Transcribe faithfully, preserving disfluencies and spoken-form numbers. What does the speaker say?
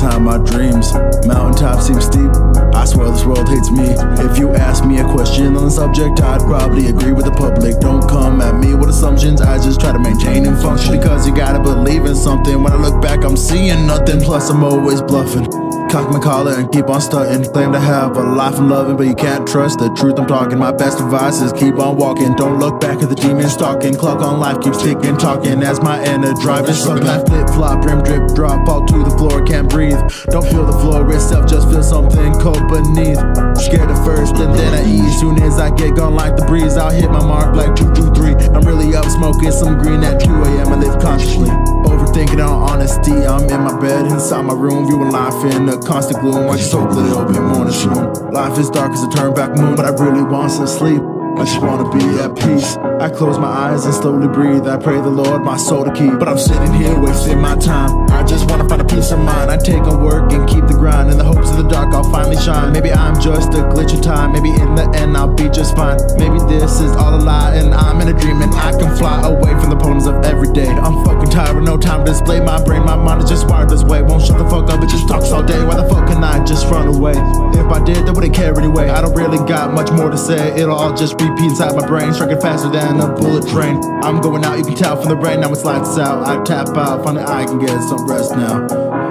behind my dreams. Mountaintops seem steep, I swear this world hates me. If you ask me a question on the subject, I'd probably agree with the public. Don't come at me with assumptions, I just try to maintain and function. Because you gotta believe in something. When I look back, I'm seeing nothing. Plus I'm always bluffing. Cock my collar and keep on stunting. Claim to have a life I'm loving, but you can't trust the truth I'm talking. My best advice is keep on walking. Don't look back at the demon stalking. Clock on life keeps ticking, talking as my inner drive is sucking. I flip flop, brim drip drop, fall to the floor, can't breathe. Don't feel the floor itself, just feel something cold beneath. Scared at first and then I ease. Soon as I get gone like the breeze, I'll hit my mark like two two three. I'm really up smoking some green at two A M I live consciously. Overthinking on honesty, I'm in my bed inside my room, viewing life in a constant gloom. I just hope that it'll be morning soon. Life is dark as a turn back moon, but I really want some sleep. I just wanna be at peace. I close my eyes and slowly breathe. I pray the Lord my soul to keep. But I'm sitting here wasting my time. I just wanna find a peace of mind. I take on work and keep the grind. In the hopes of the dark I'll finally shine. Maybe I'm just a glitch of time. Maybe in the end I'll be just fine. Maybe this is all a lie and I'm in a dream, and I can fly away from the problems of every day. I'm fucking tired with no time to display my brain. My mind is just wired this way. Won't shut the fuck up, it just talks all day. Why the fuck can I just run away? If I did, they wouldn't care anyway. I don't really got much more to say. It'll all just repeat inside my brain, striking faster than a bullet train. I'm going out, you can tell from the rain. Now it's lights out, I tap out, finally I can get some rest now.